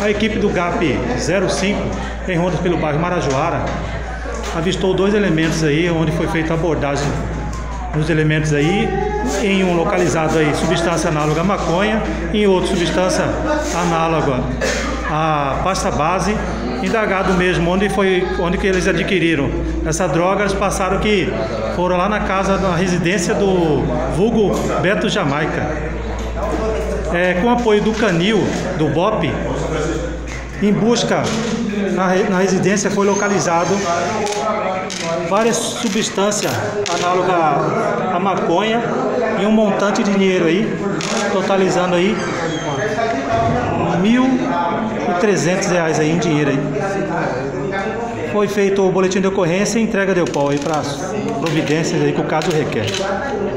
A equipe do GAP 05, em rondas pelo bairro Marajoara, avistou 2 elementos aí, onde foi feita a abordagem dos elementos aí, em um localizado aí substância análoga à maconha, em outro substância análoga à pasta base. Indagado mesmo onde que eles adquiriram essa droga, eles passaram que foram lá na casa, na residência do vulgo Beto Jamaica. Com apoio do Canil, do BOP, em busca na residência foi localizado várias substâncias análogas à maconha e um montante de dinheiro aí, totalizando aí R$1.300 aí em dinheiro aí. Foi feito o boletim de ocorrência e entrega de pau aí para as providências aí que o caso requer.